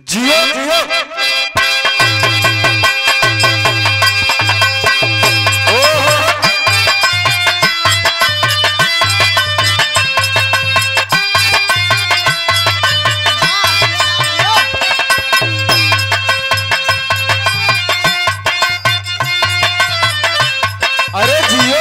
जियो जियो अरे जियो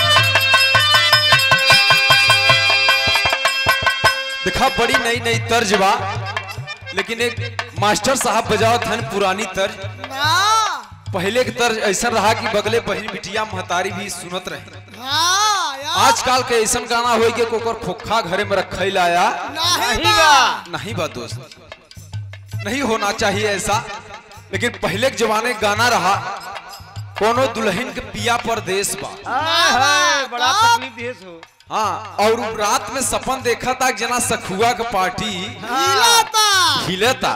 देखा बड़ी नई नई तर्ज बा, लेकिन एक मास्टर साहब बजावत हन पुरानी तर्ज। पहले के तर्ज ऐसा रहा कि बगले बहन बिटिया महतारी भी सुनत रहे। आजकल के ऐसा गाना हो गया कोकर खोखा घरे में रखे लाया नहीं बा दोस्त, नहीं होना चाहिए ऐसा। लेकिन पहले के जमाने गाना रहा कोनो दुल्हन के पिया परदेश बा, बड़ा तकलीफ देश हो। हाँ, और रात में सपन देखा था जना सखुआ का पार्टी हिलता,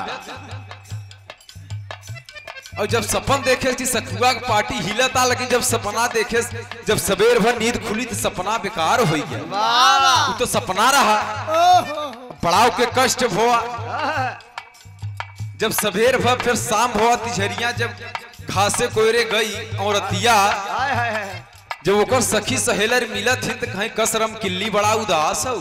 और जब सपन देखे कि सखुआ का पार्टी हिलता, लेकिन जब सपना देखे जब सवेर भर नींद खुली तो सपना बेकार हो गया। तो सपना रहा पड़ाव के कष्ट हुआ। जब सवेर भर फिर शाम हुआ तिझरिया जब घासे कोयरे गई औरतिया, जब ओकर सखी सहेलर मिलत ही तो कहीं कसरम किल्ली बड़ा उदास हो।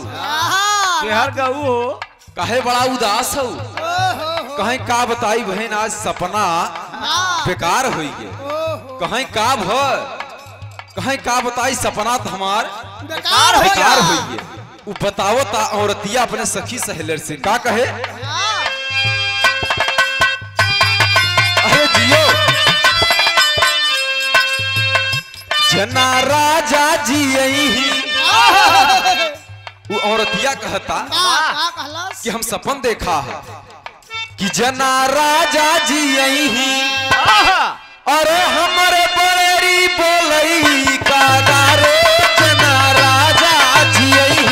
कहे बड़ा उदास हो, कहीं का बताई बहन आज सपना बेकार हो गए। कहीं का भर कहीं का बताई सपना तो हमार बेकार हो गए। वो बताओ ता औरतिया अपने सखी सहेलर से का कहे। अरे जियो जना राजा जी यही वो औरतिया कहता कि हम सपन देखा है कि जना राजा जी यही अरे हमारे बड़ेरी बोलई का गारे जना राजा जी यही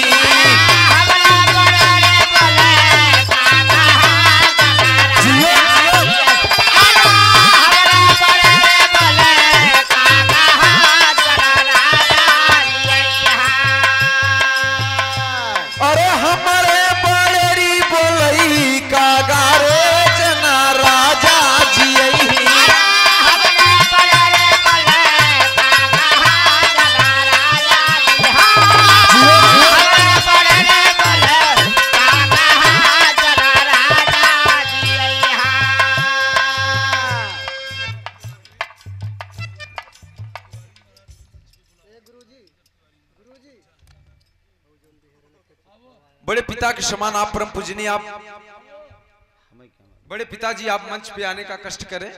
बड़े पिता के समान आप परम पूजनीय आप बड़े पिताजी आप मंच पे आने का कष्ट करें।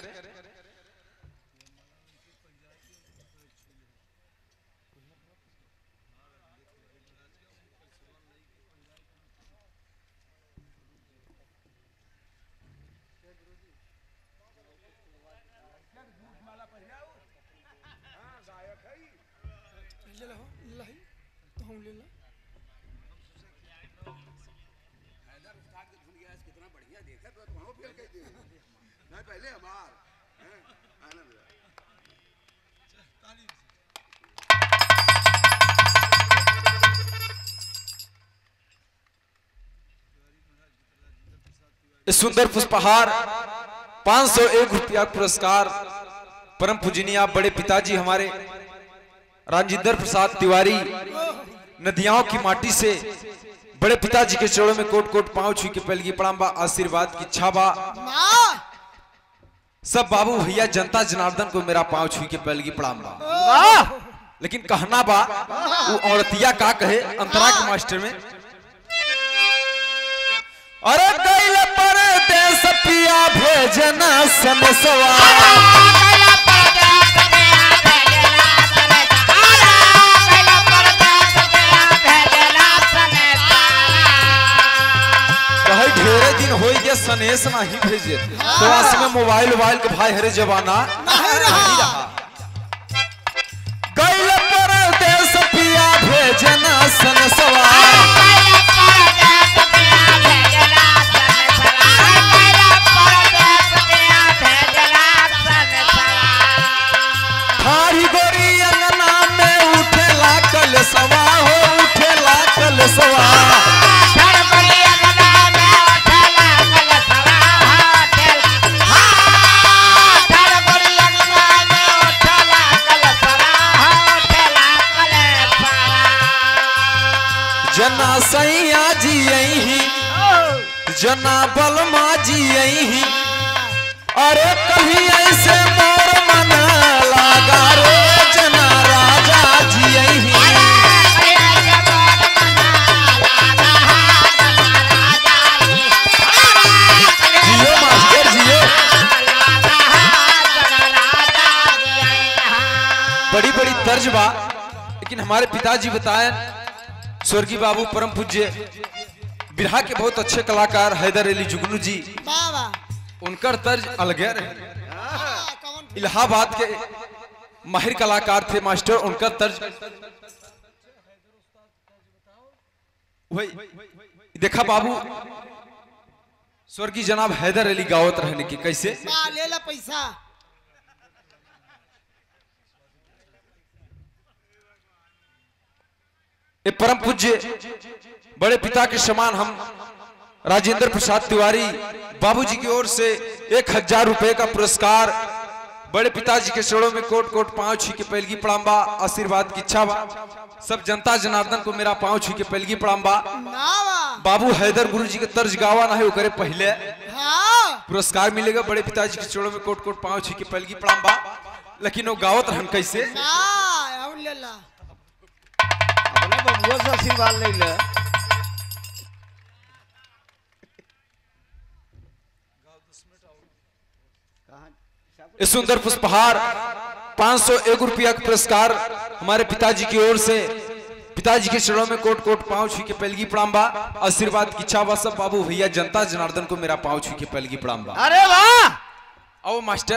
पहले हमार सुंदर पुष्पहार 501 रुपया पुरस्कार परम पूजनीय बड़े पिताजी हमारे राजेंद्र प्रसाद तिवारी नदियाओं की माटी से बड़े पिताजी के चरणों में कोट कोट पांव छू के पहलगी प्रणाम बा, आशीर्वाद की इच्छा बा। सब बाबू भैया जनता जनार्दन को मेरा पांव छू के पहलगी प्रणाम बा। लेकिन कहना बा वो औरतिया का कहे अंतरा के मास्टर में। अरे कैल परदेस पिया भेजना सनसवा ढेरे दिन हो गया सनेस नहीं भेजे तो आस में मोबाइल के भाई हरे जवाना नहीं रहा। कैल परदेस पिया भेजना सनसवा सवा हो उठेला कल सवा सैया जी यही जना बलमा जी यही अरे कहीं ऐसे मोर मन लागा रे जना राजा जी यही जियो मास्टर जियो। बड़ी बड़ी तर्ज बा लेकिन हमारे पिताजी बताए स्वर्गीय बाबू परम पूज्य बिरहा के बहुत अच्छे कलाकार हैदर अली जुगनू जी उनकर तर्ज अलगे रहे। इलाहाबाद के माहिर कलाकार थे मास्टर उनका तर्ज वही देखा बाबू स्वर्गीय जनाब हैदर अली गावत रहने की कैसे ले ला पैसा ये परम पूज्य बड़े पिता के समान हम राजेंद्र प्रसाद तिवारी बाबूजी की ओर से 1000 रुपए का पुरस्कार बड़े पिताजी के चरणों में कोट कोट पांव छू के पहलगी प्रणाम आशीर्वाद की इच्छा बा सब जनता जनार्दन को मेरा पांव छू के पहलगी प्रणाम बाबू हैदर गुरुजी के तर्ज गावा ना है वो करे पहले पुरस्कार मिलेगा बड़े पिताजी के चरणों में कोट कोट पांव छू के पहलगी प्रणाम लेकिन वो गावत रहन कैसे अपने बबुआ से आशीर्वाद ले ले। इस सुंदर पुष्पहार 501 रुपया का पुरस्कार हमारे पिताजी की ओर से पिताजी के चरणों में कोट कोट पांव छू के पहलगी प्रणाम आशीर्वाद की इच्छा सब बाबू भैया जनता जनार्दन को मेरा पांव छू के पहलगी प्रणाम अरे वाह आओ मास्टर।